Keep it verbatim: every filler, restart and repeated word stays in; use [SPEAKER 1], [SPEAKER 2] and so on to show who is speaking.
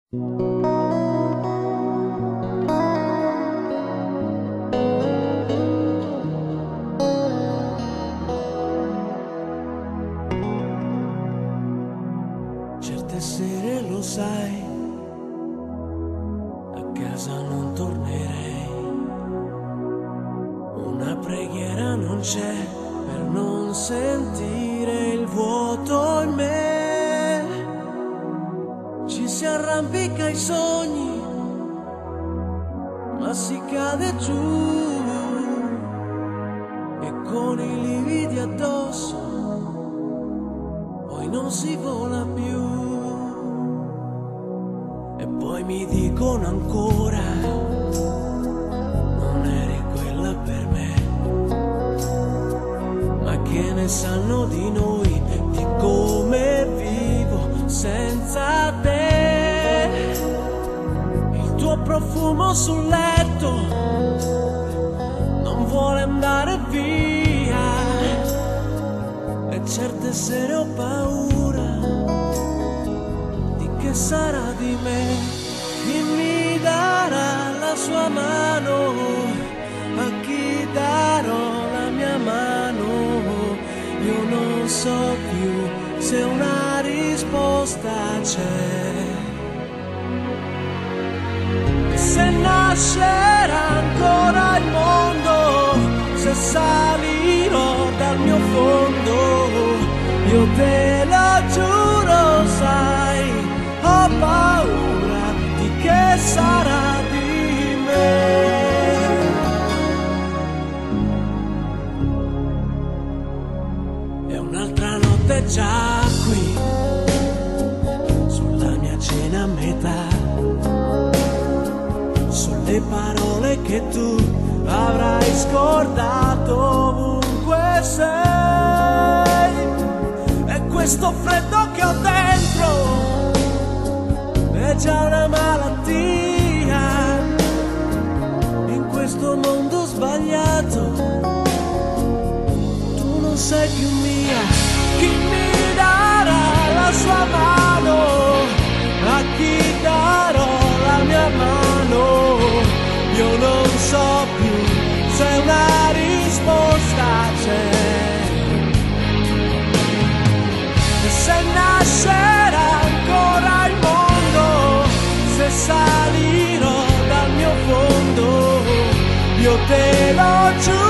[SPEAKER 1] Certe sere lo sai, a casa non tornerei. Una preghiera non c'è per non sentire il vuoto in me. Ci si arrampica i sogni, ma si cade giù, e con i lividi addosso poi non si vola più. E poi mi dicono ancora, non eri quella per me. Ma che ne sanno di noi, di come vivo senza te? Il tuo profumo sul letto non vuole andare via, e certe sere ho paura di che sarà di me. Chi mi darà la sua mano? A chi darò la mia mano? Io non so più se una risposta c'è. E se nascerà ancora il mondo, se salirò dal mio fondo, io te lo giuro, sai, ho paura di che sarà di me. E un'altra notte già qui, sulla mia cena a metà, sulle parole che tu avrai scordato ovunque sei. E questo freddo che ho dentro è già una malattia. In questo mondo sbagliato tu non sei più mia. Chi mi darà la sua mano? A chi darò la mia mano? Io non so più se una risposta c'è. E se nascerà ancora il mondo, se salirò dal mio fondo, io te lo giuro,